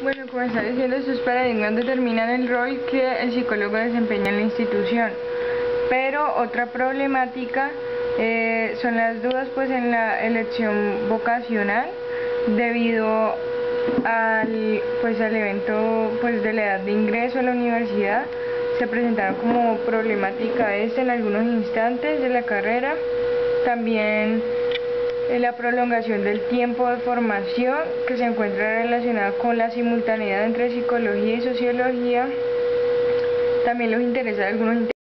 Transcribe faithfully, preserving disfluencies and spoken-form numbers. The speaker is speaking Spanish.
Bueno, como está diciendo, estos paradigmas determinan el rol que el psicólogo desempeña en la institución. Pero otra problemática eh, son las dudas pues en la elección vocacional debido al pues al evento pues de la edad de ingreso a la universidad. Se presentaron como problemática esta en algunos instantes de la carrera. También eh, la prolongación del tiempo de formación, que se encuentra relacionada con la simultaneidad entre psicología y sociología. También los intereses de algunos